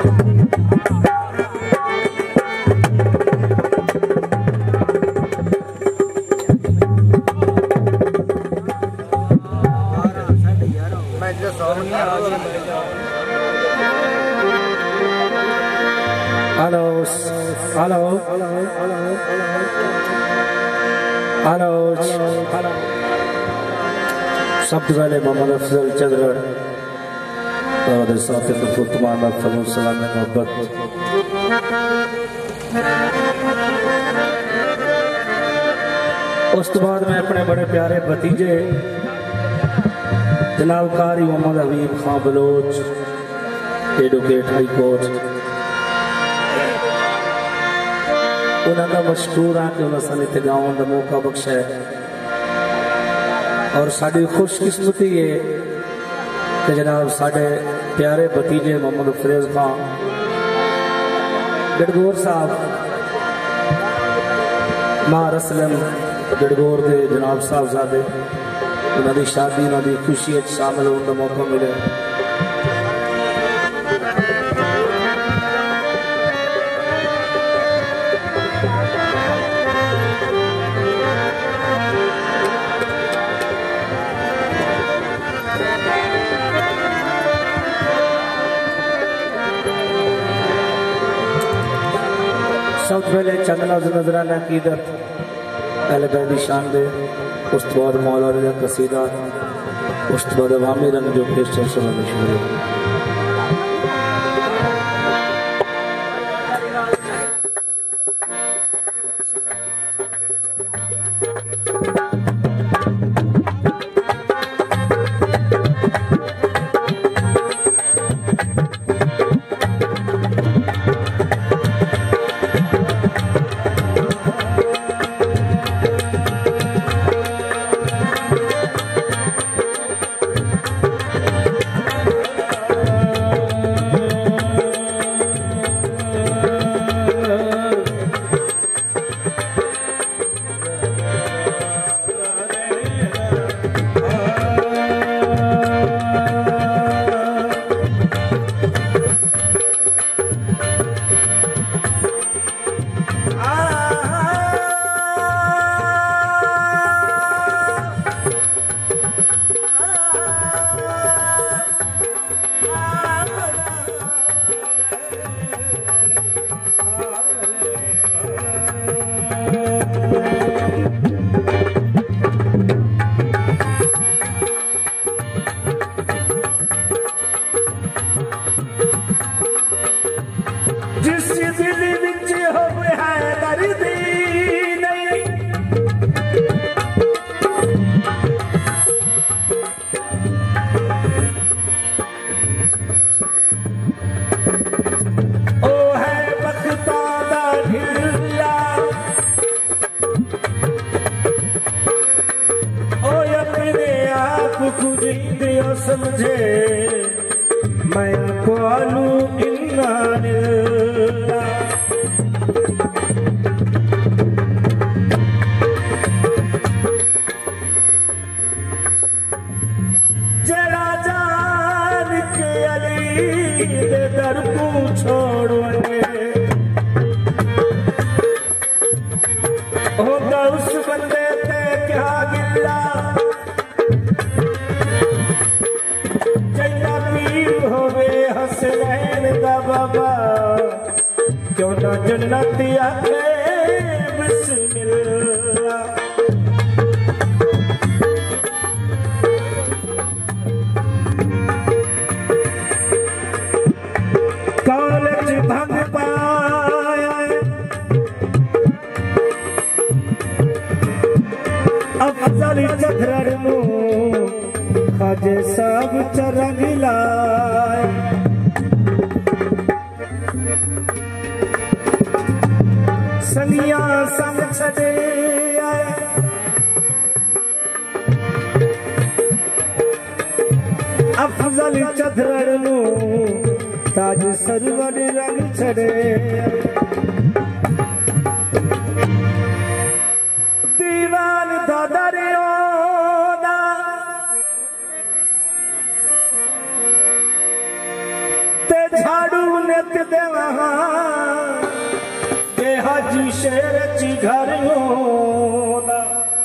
Hello hello hello सबसे पहले मोहम्मद अफजल चंद्र और साथ तमाम सलाम मोहब्बत उस तो बाद मैं अपने बड़े प्यारे भतीजे जनाब Qari Mohammad Habib Khan Baloch advocate high court उन्होंने मशहूर हाँ कि उन्होंने इतने गाँव का मौका बख्शा है और साड़ी खुशकिस्मती है कि जनाब साढ़े प्यारे भतीजे मोहम्मद फरेज खान गड़गोर साहब मां रसलम गड़गोर के जनाब साहबजादे उन्होंने शादी उन्होंने खुशी शामिल होने का मौका मिले। सब पहले चंद लफ्ज़ नजराना कीदत अहले बैत दी शान दे उस तो बाद मौला रज़ा कसीदा उस तो बाद अवामी रंग जो फिर चर्चा मशहूर है। समझे मैं पालू इन्ना जरा जान के अली दे दर को छोड़ोगे होगा उस बंदे पे क्या गिला हसनैन का बाबा क्यों ना जन्नत आखे बिस्मिल्लाह। कॉलेज भंग पाया अफजल चखर खाजे सब चरंग लाए संगिया संग छड़े आए अफजल चधर ताज सरवर रंग छड़े दीवान दादरियो झाड़ू ने सूरत दे वहां के हाजी शेर ची घर होना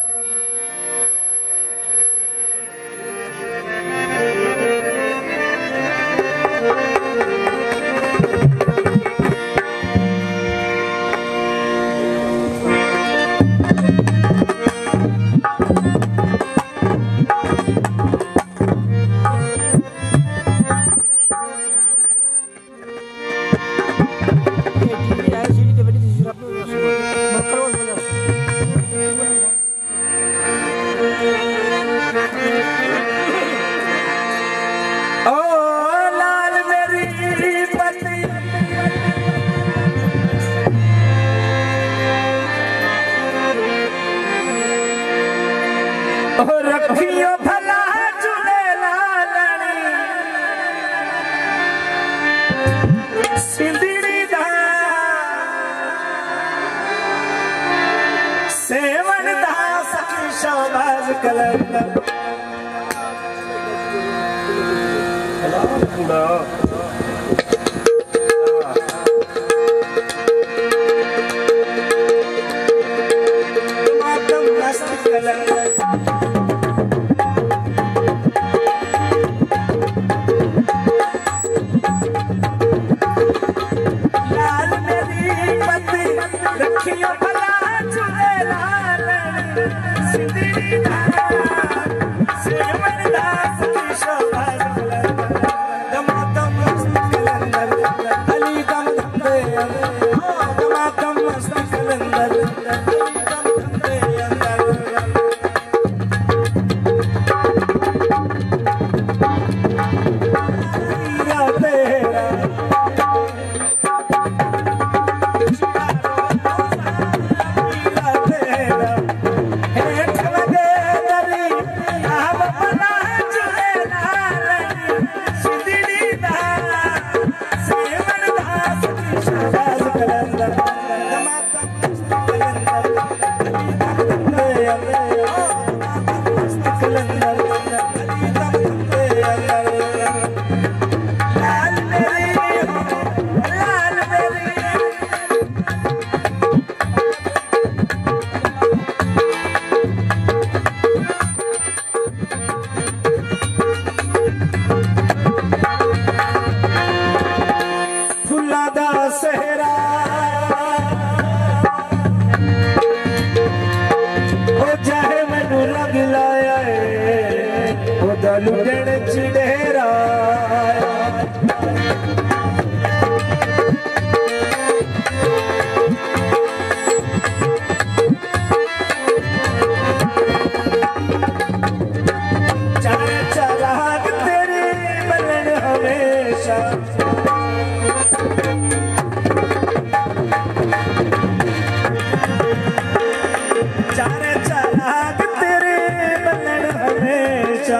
रखियो भला झूलेलालणी सिंधड़ी दा सेवन दा सखी शाबाज कलंदर मातम मस्त कलंदर लुटण चिड़ेरा चराग तेरी बलन हमेशा चराग तेरे बलन हमेशा